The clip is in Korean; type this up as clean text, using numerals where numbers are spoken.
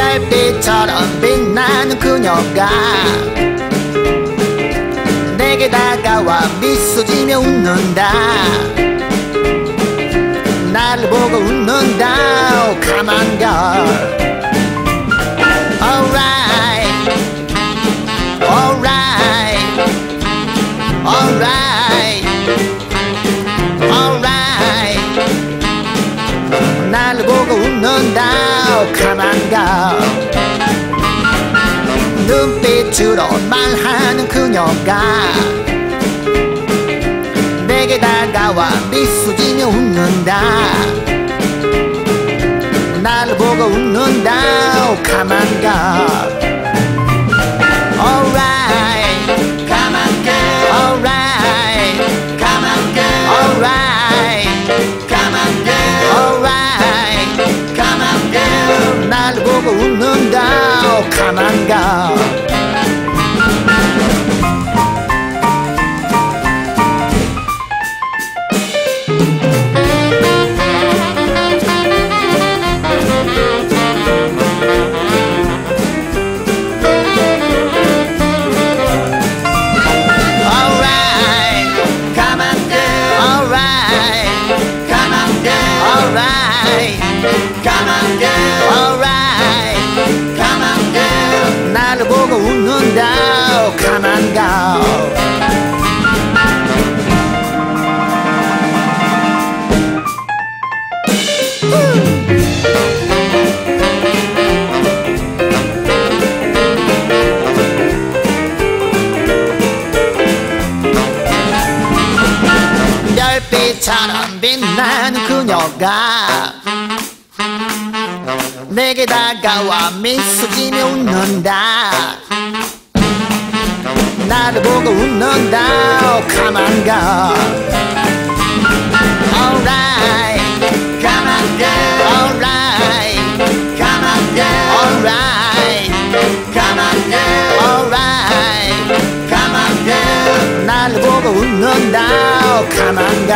별빛처럼 빛나는 그녀가 내게 다가와 미소 지며 웃는다. 나를 보고 웃는다. Oh, come on girl. Alright, alright, alright, alright. 나를 보고 웃는다. Oh, come on girl. 눈빛으로 말하는 그녀가 내게 다가와 미소 지며 웃는다. 나를 보고 웃는다. Oh, come on girl. Alright, come on girl. Alright, come on girl. Alright, come on girl. Alright, come on girl. 나를 보고 웃는다. Oh, come on girl. Come on girl, alright, come on girl. 나를 보고 웃는다. Oh, come on girl. 별빛처럼 빛나는 그녀가 내게 다가와 미소 지며 웃는다. 나를 보고 웃는다. Oh, come on girl. Alright, come on girl. Alright, come on girl. Alright, come on girl. Alright, come on girl. 나를 보고 웃는다. Oh, come on girl.